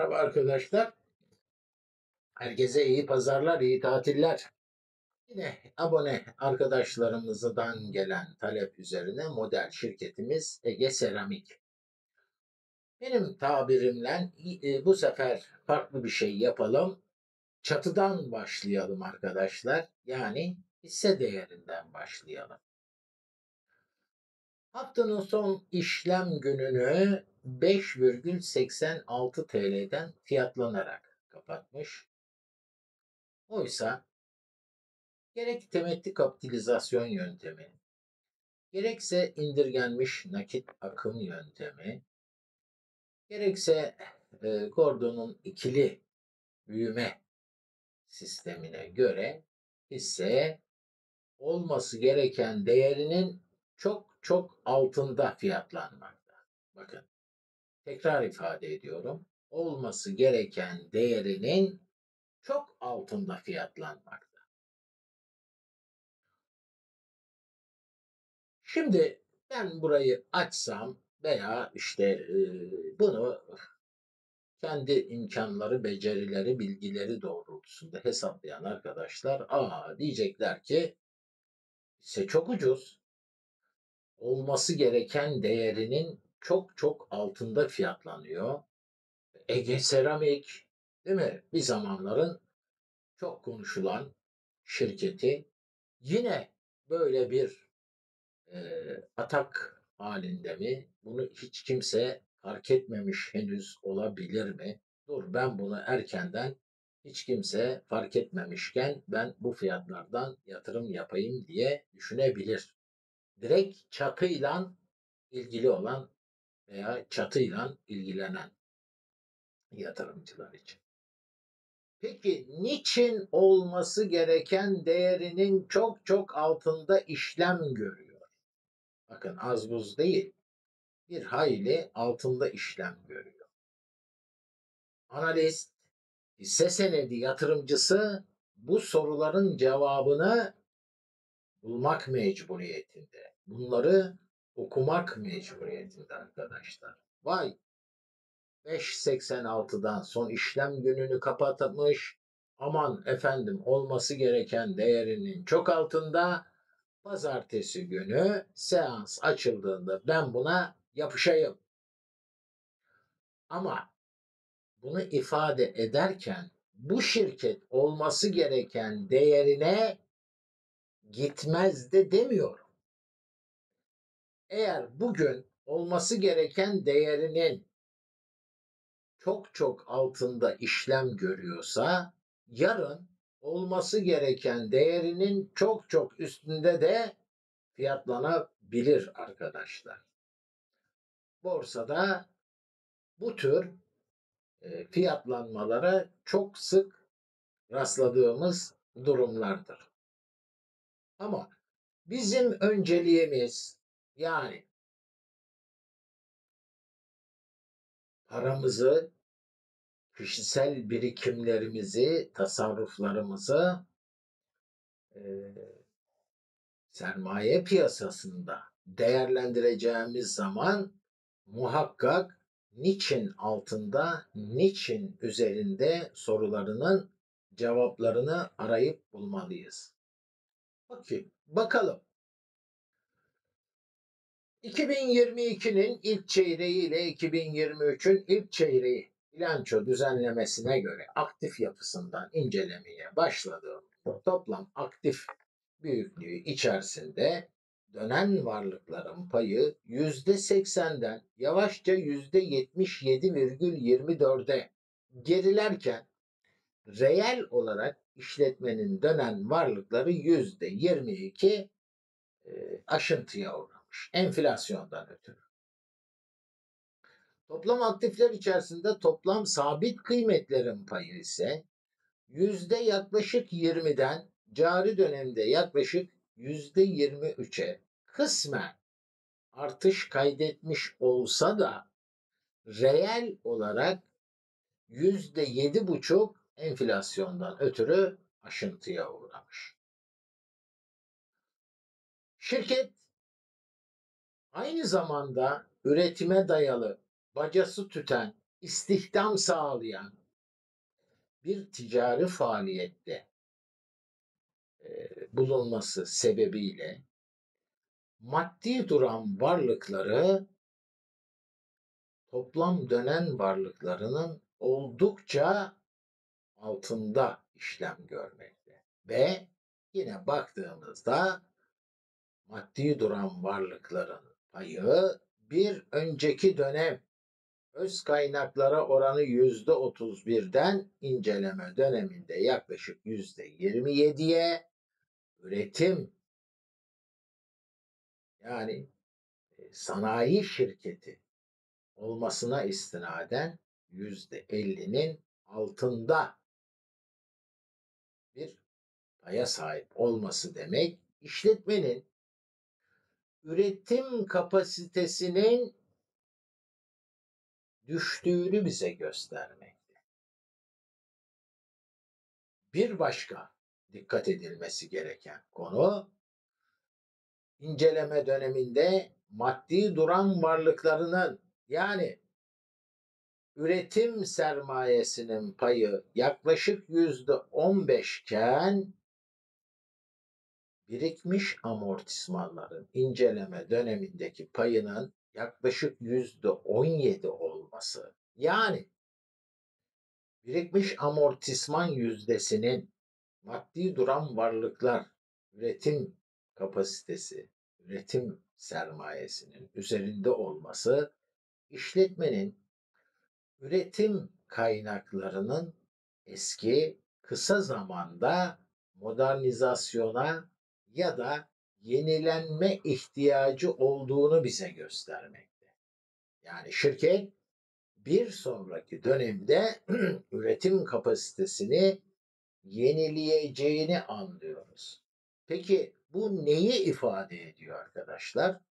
Merhaba arkadaşlar. Herkese iyi pazarlar, iyi tatiller. Yine abone arkadaşlarımızdan gelen talep üzerine model şirketimiz Ege Seramik. Benim tabirimle bu sefer farklı bir şey yapalım. Çatıdan başlayalım arkadaşlar. Yani hisse değerinden başlayalım. Haftanın son işlem gününü 5,86 TL'den fiyatlanarak kapatmış. Oysa gerek temettü kapitalizasyon yöntemi, gerekse indirgenmiş nakit akım yöntemi, gerekse Gordon'un ikili büyüme sistemine göre hisse olması gereken değerinin çok çok altında fiyatlanmakta. Bakın, tekrar ifade ediyorum. Olması gereken değerinin çok altında fiyatlanmakta. Şimdi ben burayı açsam veya bunu kendi imkanları, becerileri, bilgileri doğrultusunda hesaplayan arkadaşlar diyecekler ki hisse çok ucuz. Olması gereken değerinin çok çok altında fiyatlanıyor. Ege Seramik, değil mi? Bir zamanların çok konuşulan şirketi yine böyle bir atak halinde mi? Bunu hiç kimse fark etmemiş henüz olabilir mi? Dur, ben bunu erkenden hiç kimse fark etmemişken ben bu fiyatlardan yatırım yapayım diye düşünebilir. Direkt çatıyla ilgili olan veya çatıyla ilgilenen yatırımcılar için. Peki niçin olması gereken değerinin çok çok altında işlem görüyor? Bakın, az buz değil, bir hayli altında işlem görüyor. Analist, hisse senedi yatırımcısı bu soruların cevabını bulmak mecburiyetinde. Bunları okumak mecburiyetinde arkadaşlar. Vay, 5.86'dan son işlem gününü kapatmış. Aman efendim, olması gereken değerinin çok altında. Pazartesi günü seans açıldığında ben buna yapışayım. Ama bunu ifade ederken bu şirket olması gereken değerine gitmez de demiyorum. Eğer bugün olması gereken değerinin çok çok altında işlem görüyorsa, yarın olması gereken değerinin çok çok üstünde de fiyatlanabilir arkadaşlar. Borsada bu tür fiyatlanmalara çok sık rastladığımız durumlardır. Ama bizim önceliğimiz, yani paramızı, kişisel birikimlerimizi, tasarruflarımızı sermaye piyasasında değerlendireceğimiz zaman muhakkak niçin altında, niçin üzerinde sorularının cevaplarını arayıp bulmalıyız. Bakalım. 2022'nin ilk çeyreği ile 2023'ün ilk çeyreği bilanço düzenlemesine göre aktif yapısından incelemeye başladığım toplam aktif büyüklüğü içerisinde dönen varlıkların payı %80'den yavaşça %77,24'e gerilerken reel olarak işletmenin dönen varlıkları %22 aşıntıya uğramış enflasyondan ötürü. Toplam aktifler içerisinde toplam sabit kıymetlerin payı ise yaklaşık %20'den cari dönemde yaklaşık %23'e kısmen artış kaydetmiş olsa da reel olarak %7,5 enflasyondan ötürü aşıntıya uğramış. Şirket aynı zamanda üretime dayalı, bacası tüten istihdam sağlayan bir ticari faaliyette bulunması sebebiyle maddi duran varlıkları toplam dönen varlıklarının oldukça altında işlem görmekte. Ve yine baktığımızda maddi duran varlıkların payı bir önceki dönem öz kaynaklara oranı %31'den inceleme döneminde yaklaşık %27'ye, üretim yani sanayi şirketi olmasına istinaden %50'nin altında bir paya sahip olması demek, işletmenin üretim kapasitesinin düştüğünü bize göstermekte. Bir başka dikkat edilmesi gereken konu, inceleme döneminde maddi duran varlıklarının yani üretim sermayesinin payı yaklaşık %15 iken birikmiş amortismanların inceleme dönemindeki payının yaklaşık %17 olması. Yani birikmiş amortisman yüzdesinin maddi duran varlıklar üretim kapasitesi, üretim sermayesinin üzerinde olması işletmenin üretim kaynaklarının eski, kısa zamanda modernizasyona ya da yenilenme ihtiyacı olduğunu bize göstermekte. Yani şirket bir sonraki dönemde üretim kapasitesini yenileyeceğini anlıyoruz. Peki bu neyi ifade ediyor arkadaşlar?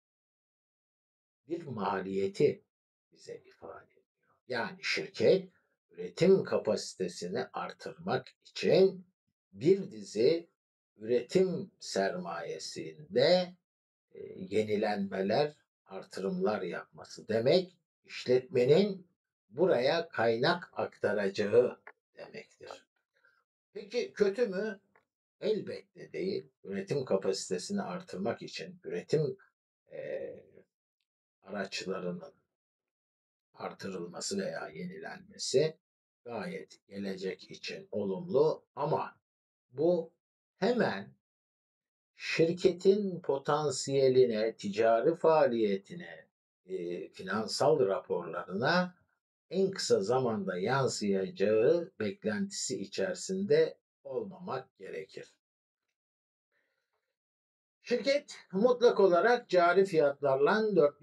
Bir maliyeti bize ifade ediyor. Yani şirket üretim kapasitesini artırmak için bir dizi üretim sermayesinde yenilenmeler, artırımlar yapması demek, işletmenin buraya kaynak aktaracağı demektir. Peki kötü mü? Elbette değil. Üretim kapasitesini artırmak için üretim e, araçlarının artırılması veya yenilenmesi gayet gelecek için olumlu ama bu hemen şirketin potansiyeline, ticari faaliyetine, finansal raporlarına en kısa zamanda yansıyacağı beklentisi içerisinde olmamak gerekir. Şirket mutlak olarak cari fiyatlarla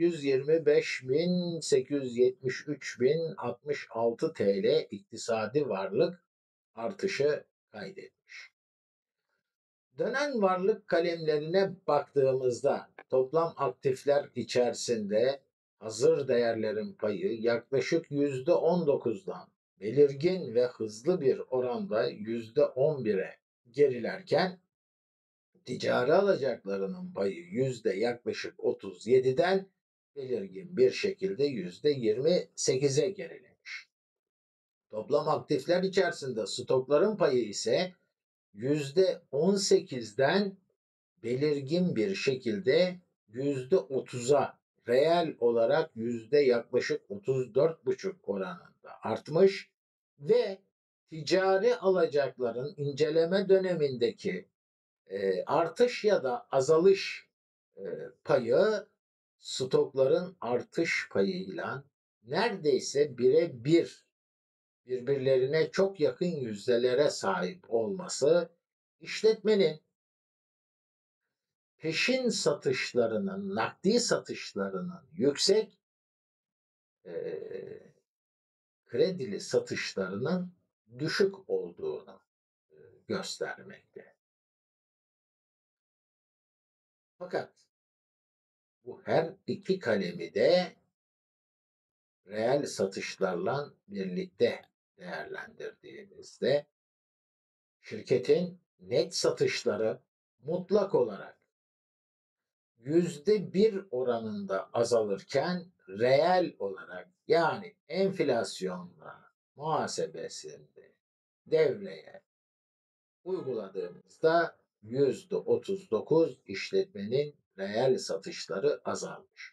425.873.066 TL iktisadi varlık artışı kaydetmiş. Dönen varlık kalemlerine baktığımızda toplam aktifler içerisinde hazır değerlerin payı yaklaşık %19'dan belirgin ve hızlı bir oranda %11'e gerilerken ticari alacaklarının payı yaklaşık 37'den belirgin bir şekilde %28'e gerilemiş. Toplam aktifler içerisinde stokların payı ise %18'den belirgin bir şekilde %30'a, reel olarak yaklaşık 34,5 oranında artmış ve ticari alacakların inceleme dönemindeki artış ya da azalış payı stokların artış payıyla neredeyse birebir, birbirlerine çok yakın yüzdelere sahip olması işletmenin peşin satışlarının, nakdi satışlarının yüksek, kredili satışlarının düşük olduğunu göstermekte. Fakat bu her iki kalemi de reel satışlarla birlikte değerlendirdiğimizde şirketin net satışları mutlak olarak %1 oranında azalırken reel olarak yani enflasyonla muhasebesinde devreye uyguladığımızda %39 işletmenin reel satışları azalmış.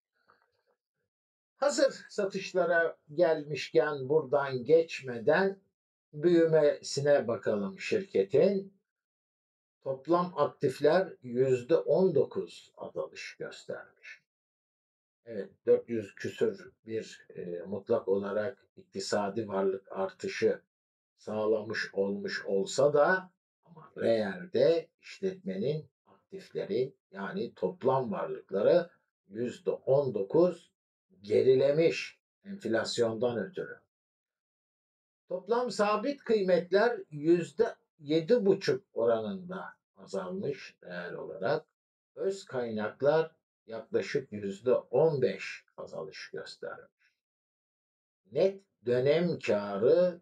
Hazır satışlara gelmişken buradan geçmeden büyümesine bakalım şirketin. Toplam aktifler %19 azalış göstermiş. Evet, 400 küsür bir mutlak olarak iktisadi varlık artışı sağlamış olmuş olsa da ama reelde işletmenin aktifleri yani toplam varlıkları %19 gerilemiş enflasyondan ötürü. Toplam sabit kıymetler %7,5 oranında azalmış reel olarak. Öz kaynaklar yaklaşık %15 azalış göstermiş. Net dönem kârı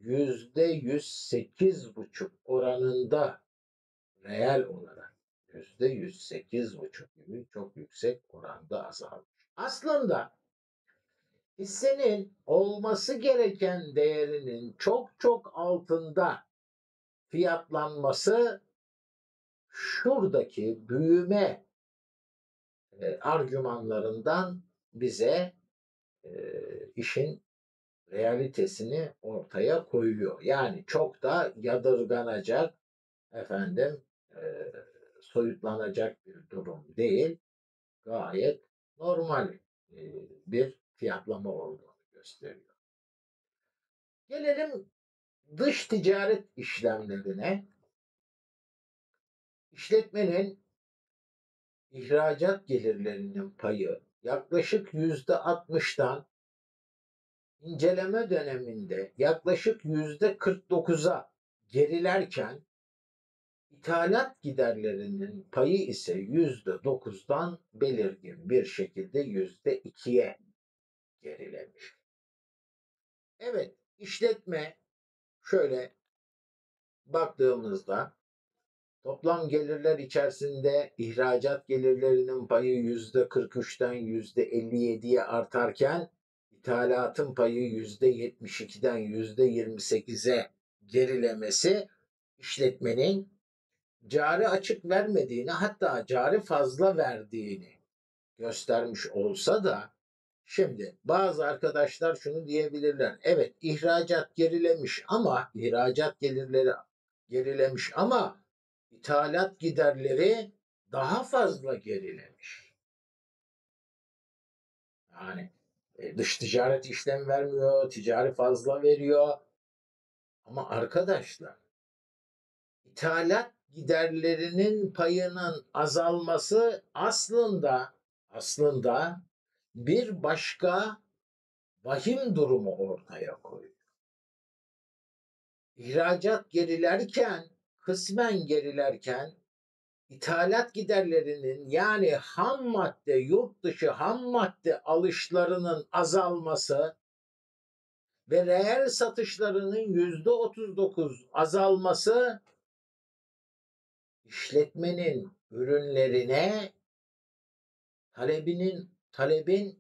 %108,5 oranında reel olarak %108,5 gibi çok yüksek oranda azalmış. Aslında hissenin olması gereken değerinin çok çok altında fiyatlanması şuradaki büyüme argümanlarından bize işin realitesini ortaya koyuyor. Yani çok da yadırganacak, efendim, soyutlanacak bir durum değil. Gayet normal bir fiyatlama olduğunu gösteriyor. Gelelim dış ticaret işlemlerine. İşletmenin ihracat gelirlerinin payı yaklaşık %60'dan inceleme döneminde yaklaşık %49'a gerilerken ithalat giderlerinin payı ise %9'dan belirgin bir şekilde %2'ye gerilemiş. Evet, işletme şöyle baktığımızda toplam gelirler içerisinde ihracat gelirlerinin payı %43'ten %57'ye artarken ithalatın payı %72'den %28'e gerilemesi işletmenin cari açık vermediğini hatta cari fazla verdiğini göstermiş olsa da şimdi bazı arkadaşlar şunu diyebilirler. Evet, ihracat gerilemiş ama ihracat gelirleri gerilemiş ama ithalat giderleri daha fazla gerilemiş. Yani dış ticaret işlem vermiyor, ticari fazla veriyor. Ama arkadaşlar ithalat giderlerinin payının azalması aslında bir başka vahim durumu ortaya koyuyor. İhracat gerilerken, kısmen gerilerken ithalat giderlerinin yani ham madde, yurt dışı ham madde alışlarının azalması ve reel satışlarının %39 azalması işletmenin ürünlerine talebin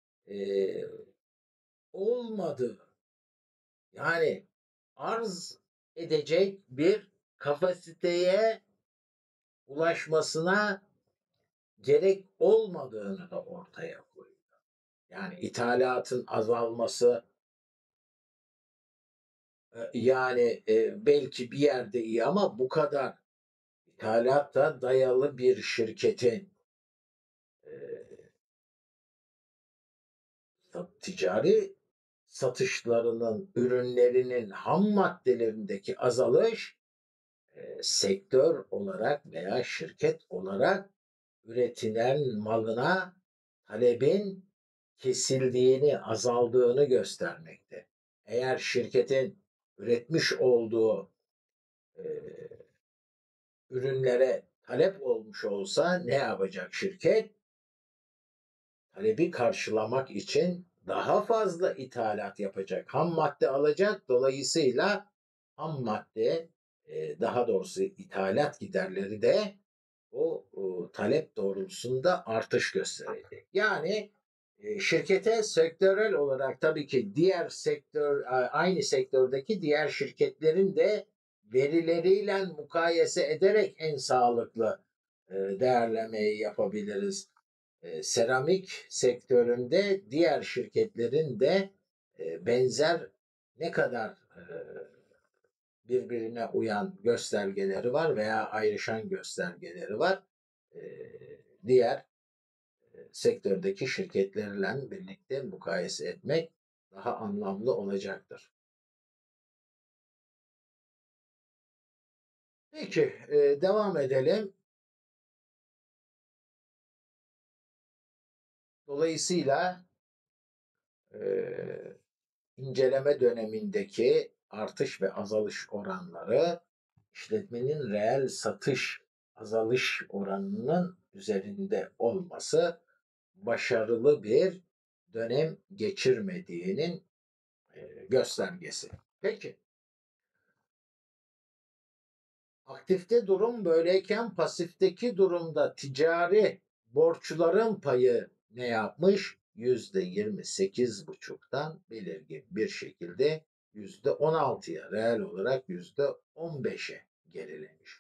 olmadığı yani arz edecek bir kapasiteye ulaşmasına gerek olmadığını da ortaya koyuyor. Yani ithalatın azalması yani belki bir yerde iyi ama bu kadar ithalata dayalı bir şirketin ticari satışlarının, ürünlerinin ham maddelerindeki azalış sektör olarak veya şirket olarak üretilen malına talebin kesildiğini, azaldığını göstermekte. Eğer şirketin üretmiş olduğu e, ürünlere talep olmuş olsa ne yapacak şirket? Talebi karşılamak için daha fazla ithalat yapacak, ham madde alacak. Dolayısıyla ham madde, daha doğrusu ithalat giderleri de o talep doğrultusunda artış gösterecek. Yani Şirkete sektörel olarak tabii ki diğer sektör, aynı sektördeki diğer şirketlerin de verileriyle mukayese ederek en sağlıklı değerlemeyi yapabiliriz. Seramik sektöründe diğer şirketlerin de benzer ne kadar birbirine uyan göstergeleri var veya ayrışan göstergeleri var. Diğer sektördeki şirketlerle birlikte mukayese etmek daha anlamlı olacaktır. Peki, devam edelim. Dolayısıyla inceleme dönemindeki artış ve azalış oranları işletmenin reel satış azalış oranının üzerinde olması başarılı bir dönem geçirmediğinin göstergesi. Peki, aktifte durum böyleyken pasifteki durumda ticari borçların payı ne yapmış? %28,5'tan belirgin bir şekilde %16'ya, reel olarak %15'e gerilemiş.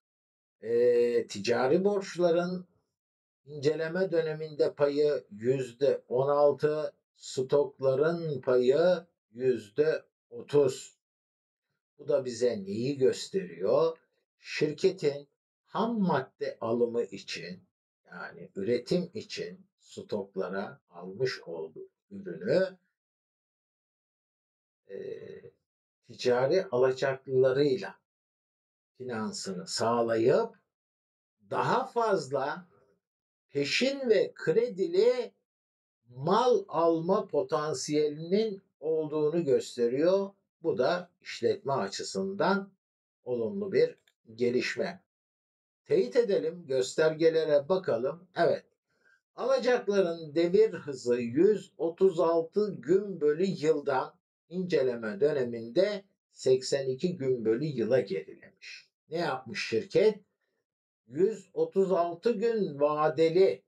Ticari borçların inceleme döneminde payı %16, stokların payı %30. Bu da bize neyi gösteriyor? Şirketin ham madde alımı için, yani üretim için stoklara almış olduğu ürünü e, ticari alacaklılarıyla finansını sağlayıp daha fazla peşin ve kredili mal alma potansiyelinin olduğunu gösteriyor. Bu da işletme açısından olumlu bir gelişme. Teyit edelim, göstergelere bakalım. Evet, alacakların devir hızı 136 gün bölü yıldan inceleme döneminde 82 gün bölü yıla gerilemiş. Ne yapmış şirket? 136 gün vadeli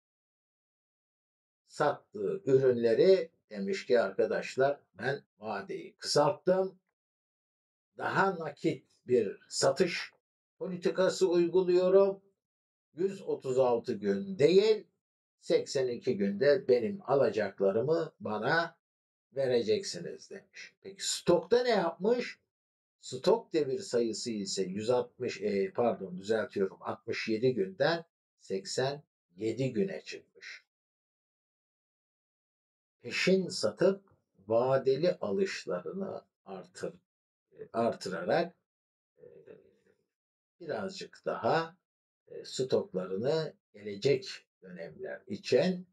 sattığı ürünleri demiş ki arkadaşlar ben vadeyi kısalttım. Daha nakit bir satış politikası uyguluyorum. 136 gün değil 82 günde benim alacaklarımı bana vereceksiniz demiş. Peki stokta ne yapmış? Stok devir sayısı ise 67 günden 87 güne çıkmış. Peşin satıp vadeli alışlarını artırarak birazcık daha stoklarını gelecek dönemler için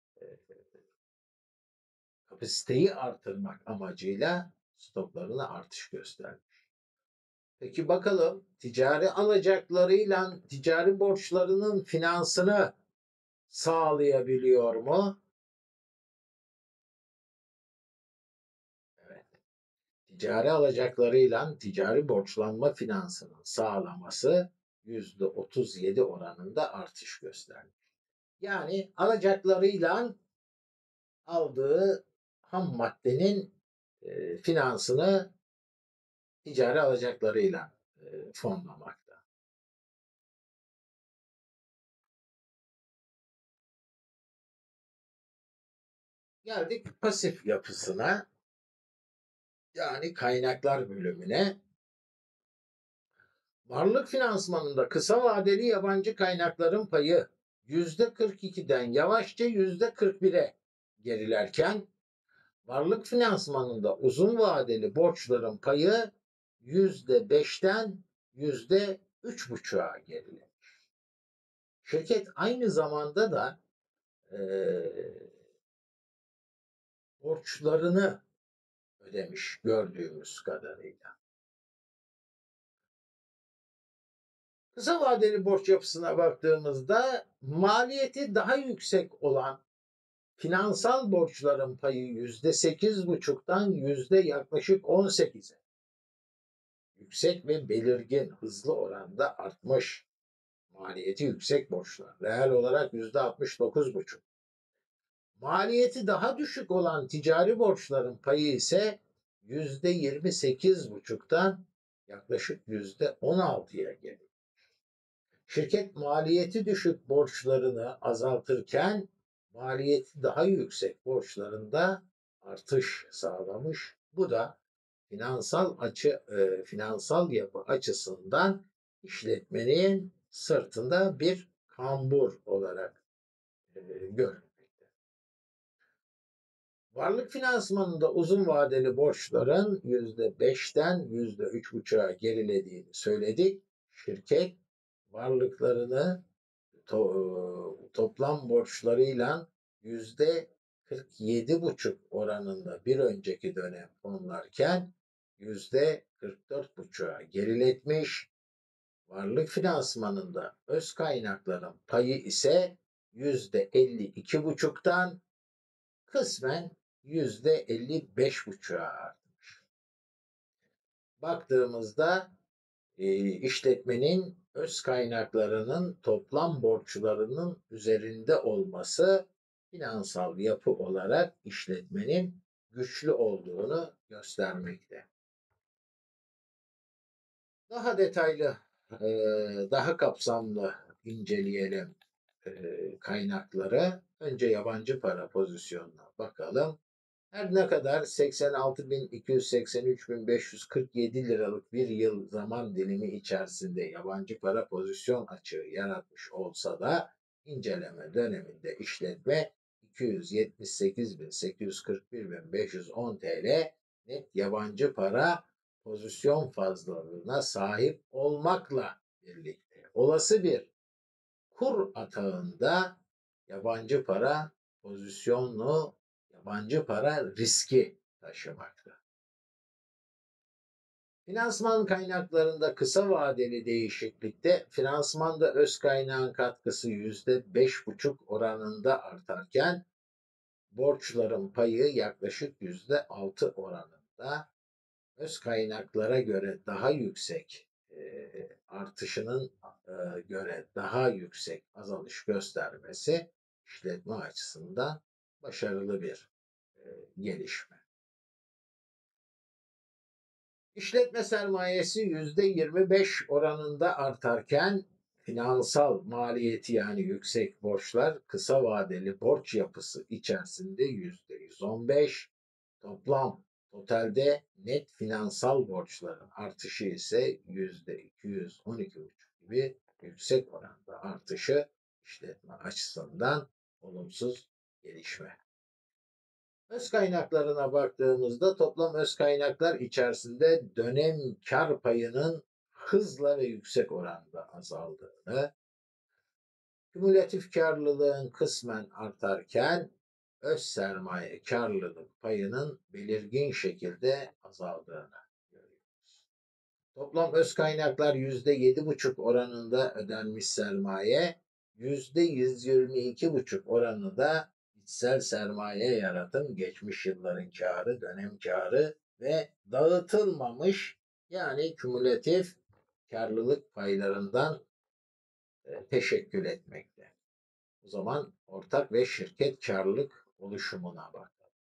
kapasiteyi artırmak amacıyla stoklarına artış göstermiş. Peki bakalım ticari alacaklarıyla ticari borçlarının finansını sağlayabiliyor mu? Evet. Ticari alacaklarıyla ticari borçlanma finansının sağlaması %37 oranında artış göstermiş. Yani alacaklarıyla aldığı ham maddenin finansını ticari alacaklarıyla fonlamakta. Geldik pasif yapısına, yani kaynaklar bölümüne. Varlık finansmanında kısa vadeli yabancı kaynakların payı %42'den yavaşça %41'e gerilerken varlık finansmanında uzun vadeli borçların payı %5'ten %3,5'a gerilemiş. Şirket aynı zamanda da borçlarını ödemiş gördüğümüz kadarıyla. Kısa vadeli borç yapısına baktığımızda maliyeti daha yüksek olan finansal borçların payı %8,5'tan yaklaşık 18'e. Yüksek ve belirgin hızlı oranda artmış. Maliyeti yüksek borçlar. Reel olarak %69,5. Maliyeti daha düşük olan ticari borçların payı ise %28,5'tan yaklaşık %16'ya geliyor. Şirket maliyeti düşük borçlarını azaltırken maliyeti daha yüksek borçlarında artış sağlamış. Bu da finansal yapı açısından işletmenin sırtında bir kambur olarak görülmekte. Varlık finansmanında uzun vadeli borçların %5'ten %3,5'a gerilediğini söyledik. Şirket varlıklarını toplam borçlarıyla %47,5 oranında bir önceki dönem fonlarken %44,5'a geriletmiş. Varlık finansmanında öz kaynakların payı ise %52,5'tan kısmen %55,5'a artmış. Baktığımızda işletmenin öz kaynaklarının toplam borçlarının üzerinde olması finansal yapı olarak işletmenin güçlü olduğunu göstermekte. Daha detaylı, daha kapsamlı inceleyelim kaynakları. Önce yabancı para pozisyonuna bakalım. Her ne kadar 86.283.547 liralık bir yıl zaman dilimi içerisinde yabancı para pozisyon açığı yaratmış olsa da inceleme döneminde işletme 278.841.510 TL net yabancı para pozisyon fazlalığına sahip olmakla birlikte olası bir kur atağında yabancı para pozisyonlu yabancı para riski taşımakta. Finansman kaynaklarında kısa vadeli değişiklikte finansmanda öz kaynağın katkısı %5,5 oranında artarken borçların payı yaklaşık %6 oranında öz kaynaklara göre daha yüksek artışının göre daha yüksek azalış göstermesi işletme açısından başarılı bir gelişme. İşletme sermayesi %25 oranında artarken finansal maliyeti yani yüksek borçlar kısa vadeli borç yapısı içerisinde %115, totalde net finansal borçların artışı ise %212,5 gibi yüksek oranda artışı işletme açısından olumsuz gelişme. Öz kaynaklarına baktığımızda toplam öz kaynaklar içerisinde dönem kar payının hızla ve yüksek oranda azaldığını, kümülatif karlılığın kısmen artarken öz sermaye karlılık payının belirgin şekilde azaldığını görüyoruz. Toplam öz kaynaklar %7,5 oranında ödenmiş sermaye, %122,5 oranında içsel sermaye yaratım, geçmiş yılların karı, dönem karı ve dağıtılmamış yani kümülatif karlılık paylarından teşekkül etmekte. O zaman ortak ve şirket karlılık oluşumuna bakalım.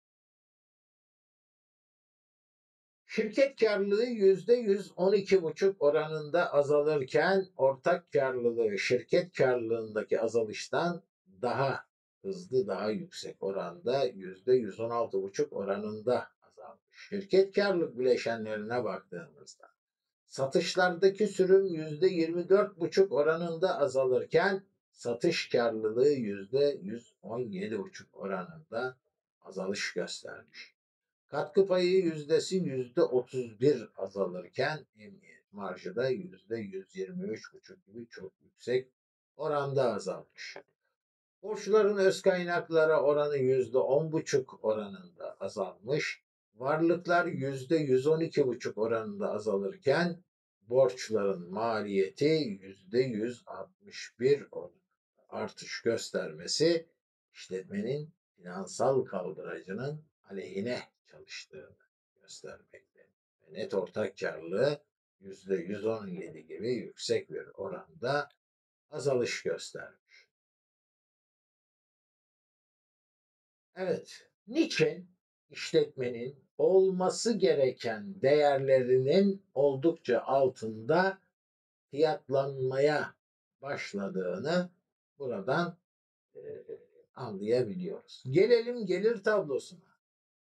Şirket karlılığı %112,5 oranında azalırken ortak karlılığı şirket karlılığındaki azalıştan daha hızlı, daha yüksek oranda %116,5 oranında azalmış. Şirket karlılık bileşenlerine baktığımızda satışlardaki sürüm %24,5 oranında azalırken satış karlılığı %117,5 oranında azalış göstermiş. Katkı payı yüzdesi %31 azalırken emniyet marjı da %123,5 gibi çok yüksek oranda azalmış. Borçların öz kaynaklara oranı %10,5 oranında azalmış. Varlıklar %112,5 oranında azalırken borçların maliyeti %161 artış göstermesi işletmenin finansal kaldıracının aleyhine çalıştığını göstermekte. Net ortak karlılığı %117 gibi yüksek bir oranda azalış göstermiş. Evet. Niçin işletmenin olması gereken değerlerinin oldukça altında fiyatlanmaya başladığını buradan anlayabiliyoruz. Gelelim gelir tablosuna.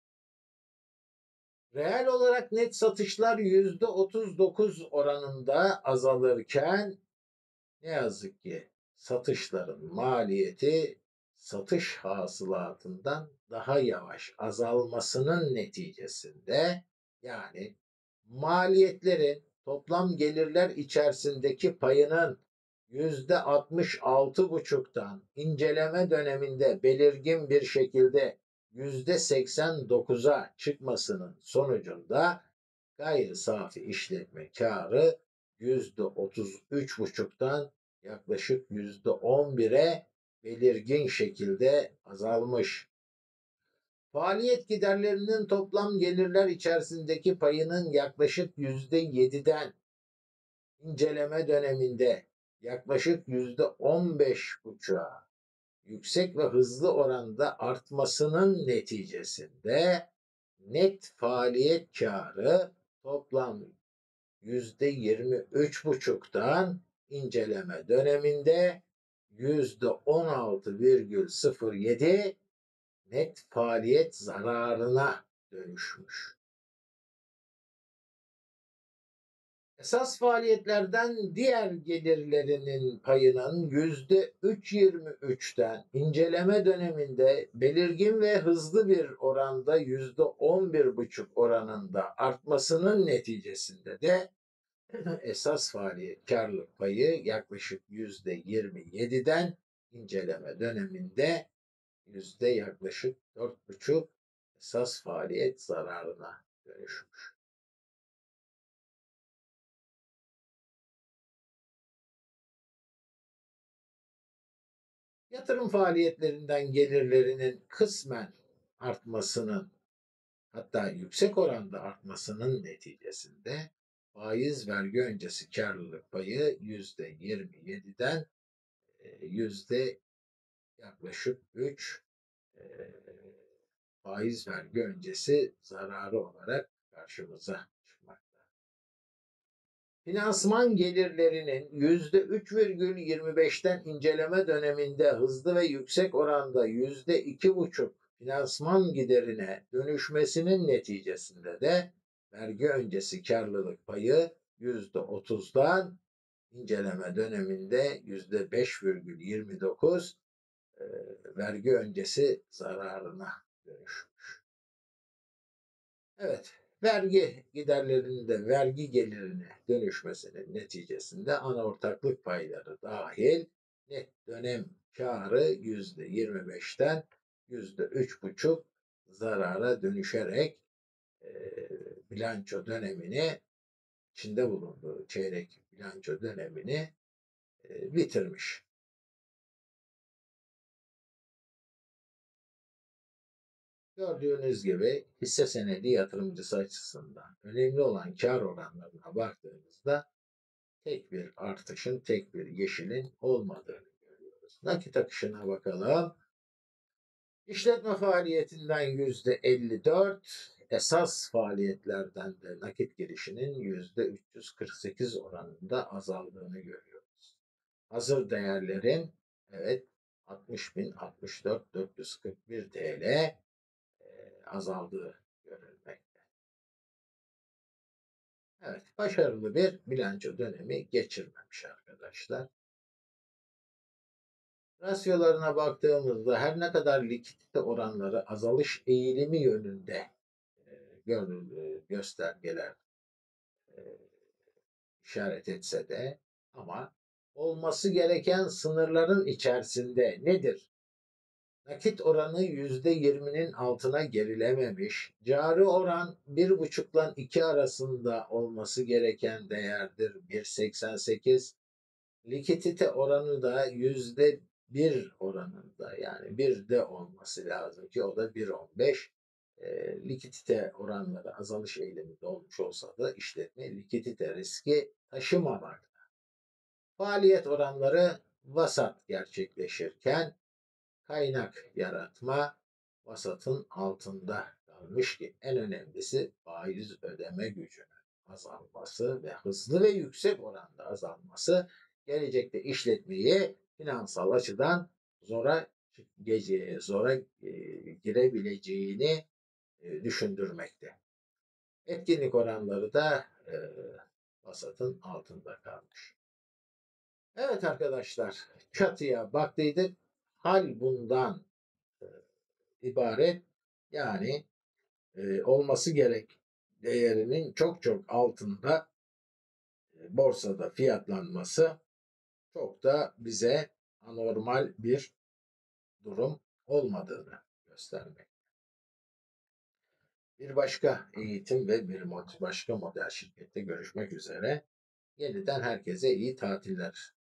Reel olarak net satışlar %39 oranında azalırken ne yazık ki satışların maliyeti satış hasılatından daha yavaş azalmasının neticesinde, yani maliyetlerin toplam gelirler içerisindeki payının %66,5'tan inceleme döneminde belirgin bir şekilde %89'a çıkmasının sonucunda gayri safi işletme kârı %33,5'tan yaklaşık %11'e belirgin şekilde azalmış. Faaliyet giderlerinin toplam gelirler içerisindeki payının yaklaşık %7'den inceleme döneminde yaklaşık %15,5'a yüksek ve hızlı oranda artmasının neticesinde net faaliyet kârı toplam %23,5'tan inceleme döneminde %16,07 net faaliyet zararına dönüşmüş. Esas faaliyetlerden diğer gelirlerinin payının %3,23'ten inceleme döneminde belirgin ve hızlı bir oranda %11,5 oranında artmasının neticesinde de esas faaliyet karlılık payı yaklaşık %27'den inceleme döneminde yaklaşık 4,5 esas faaliyet zararına dönüşmüş. Yatırım faaliyetlerinden gelirlerinin kısmen artmasının, hatta yüksek oranda artmasının neticesinde faiz vergi öncesi karlılık payı %27'den yaklaşık 3 faiz vergi öncesi zararı olarak karşımıza çıkmakta. Finansman gelirlerinin %3,25'ten inceleme döneminde hızlı ve yüksek oranda %2,5 finansman giderine dönüşmesinin neticesinde de vergi öncesi karlılık payı %30'dan inceleme döneminde %5,29 vergi öncesi zararına dönüşmüş. Evet, vergi giderlerinde vergi gelirine dönüşmesinin neticesinde ana ortaklık payları dahil net dönem karı %25'ten %3,5 zarara dönüşerek bilanço dönemini, içinde bulunduğu çeyrek bilanço dönemini bitirmiş. Gördüğünüz gibi hisse senedi yatırımcısı açısından önemli olan kar oranlarına baktığımızda tek bir artışın, tek bir yeşilin olmadığını görüyoruz. Nakit akışına bakalım. İşletme faaliyetinden %54, esas faaliyetlerden de nakit girişinin %348 oranında azaldığını görüyoruz. Hazır değerlerin, evet, 60.064.441 TL azaldığı görülmekte. Evet, başarılı bir bilanço dönemi geçirmemiş arkadaşlar. Rasyolarına baktığımızda her ne kadar likidite oranları azalış eğilimi yönünde göstergeler e, işaret etse de, ama olması gereken sınırların içerisinde nedir? Nakit oranı %20'nin altına gerilememiş. Cari oran 1,5 ile 2 arasında olması gereken değerdir, 1,88. Likidite oranı da %1 oranında, yani 1'de olması lazım ki o da 1,15. Likidite oranları azalış eğiliminde olmuş olsa da işletme likidite riski taşımamakta. Faaliyet oranları vasat gerçekleşirken kaynak yaratma, vasatın altında kalmış ki en önemlisi faiz ödeme gücünün azalması ve hızlı ve yüksek oranda azalması gelecekte işletmeyi finansal açıdan zora girebileceğini düşündürmekte. Etkinlik oranları da vasatın altında kalmış. Evet arkadaşlar, çatıya baktıydık. Hal bundan e, ibaret. Yani olması gerek değerinin çok çok altında borsada fiyatlanması çok da bize anormal bir durum olmadığını göstermek. Bir başka eğitim ve bir başka model şirkette görüşmek üzere. Yeniden herkese iyi tatiller.